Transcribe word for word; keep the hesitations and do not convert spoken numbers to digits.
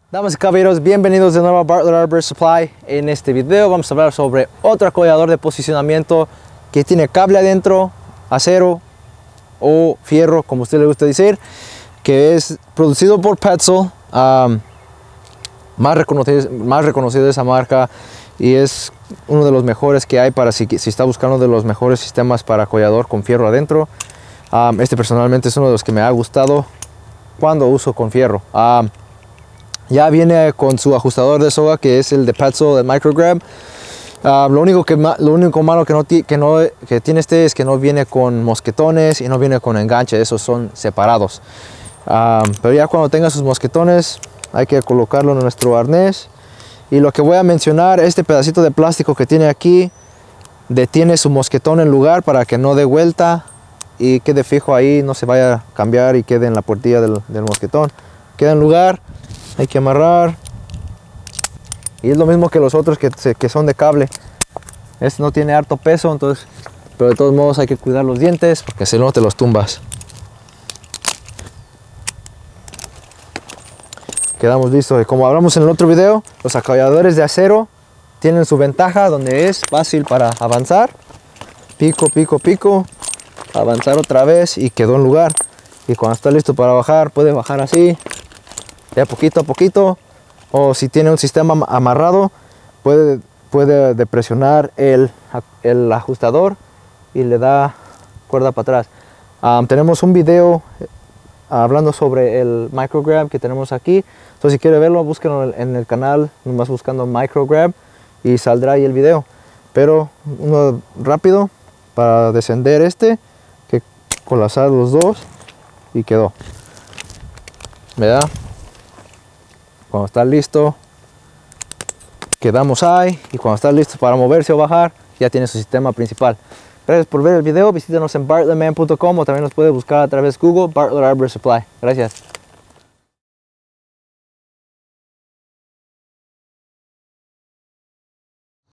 Damas y caballeros, bienvenidos de nuevo a Bartlett Arbor Supply. En este video vamos a hablar sobre otro acollador de posicionamiento que tiene cable adentro, acero o fierro, como a usted le gusta decir, que es producido por Petzl, um, más, reconocido, más reconocido de esa marca, y es uno de los mejores que hay para si, si está buscando de los mejores sistemas para acollador con fierro adentro. Um, este personalmente es uno de los que me ha gustado cuando uso con fierro. Um, Ya viene con su ajustador de soga, que es el de Petzl, el Micrograb. Uh, lo, único que, lo único malo que, no que, no, que tiene este es que no viene con mosquetones y no viene con enganche. Esos son separados. Uh, pero ya cuando tenga sus mosquetones hay que colocarlo en nuestro arnés. Y lo que voy a mencionar, este pedacito de plástico que tiene aquí detiene su mosquetón en lugar para que no dé vuelta y quede fijo ahí, no se vaya a cambiar y quede en la puertilla del, del mosquetón. Queda en lugar. Hay que amarrar, y es lo mismo que los otros que, que son de cable. Este no tiene harto peso, entonces, pero de todos modos hay que cuidar los dientes porque si no te los tumbas. Quedamos listos. Como hablamos en el otro video, los acolladores de acero tienen su ventaja, donde es fácil para avanzar, pico, pico, pico, avanzar otra vez y quedó en lugar. Y cuando está listo para bajar, puede bajar así, de poquito a poquito, o si tiene un sistema amarrado puede, puede depresionar el, el ajustador y le da cuerda para atrás. Um, tenemos un video hablando sobre el Micrograb que tenemos aquí, entonces si quiere verlo búsquenlo en el canal, nomás buscando Micrograb y saldrá ahí el video. Pero uno rápido para descender este, que colapsar los dos y quedó, ¿verdad? Cuando está listo, quedamos ahí, y cuando está listo para moverse o bajar, ya tiene su sistema principal. Gracias por ver el video, visítenos en bartlett man punto com o también nos puede buscar a través de Google, Bartlett Arbor Supply. Gracias.